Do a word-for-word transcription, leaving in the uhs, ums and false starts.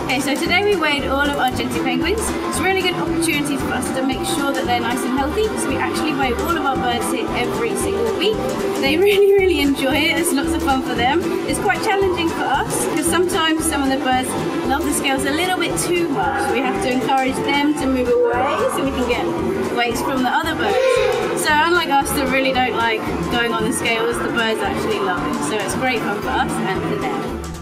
Okay, so today we weighed all of our Gentoo penguins. It's a really good opportunity for us to make sure that they're nice and healthy. So we actually weigh all of our birds here every single week. They really, really enjoy it. It's lots of fun for them. It's quite challenging for us because sometimes some of the birds love the scales a little bit too much. We have to encourage them to move away so we can get weights from the other birds. So unlike us that really don't like going on the scales, the birds actually love it. So it's great fun for us and for them.